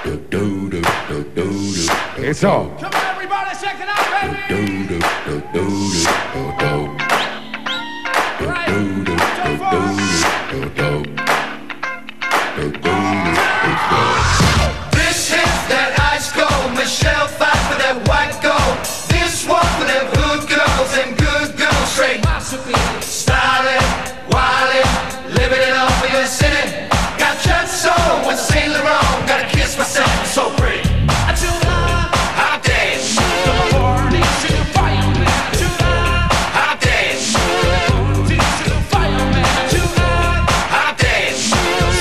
Eso. Come on, everybody, check it out, baby. This hits that ice cold. Michelle fight for that white gold. This one for them hood girls and good girls straight. Styling, wildin', living it up in the city. Got jet soul with Saint Laurent. Gotta kiss myself, I'm so pretty. How dance? How dance? How dance?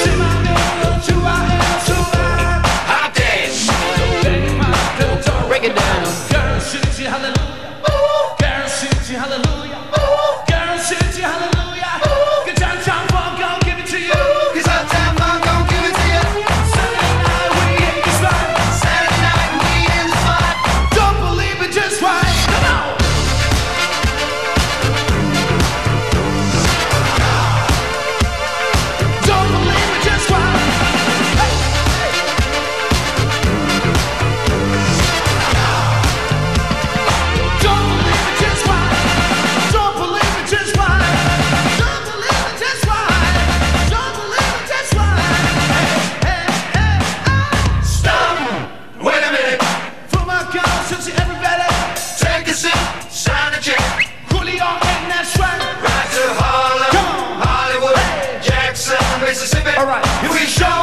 How dance? Break it down. Girl, shoot you hallelujah. Girl, shoot you hallelujah. Girl, shoot you hallelujah. Good time, I'm gonna give it to you. Cause uptown funk gon' give it to you. Saturday night, we in the spot. Saturday night, we in the spot. Don't believe it, just right. Come on. Don't believe it, just right. Hey, hey. Don't believe it, just right. Don't believe it, just right. Don't believe it, just right. Don't believe it, just right. Hey, hey, hey. Stop. Wait a minute. For my girl, since everybody, Take a sip. Sign a check. Julio and that's right. Right to Harlem. Come on. Hollywood. Hey. Jackson, Mississippi. All right, here We we show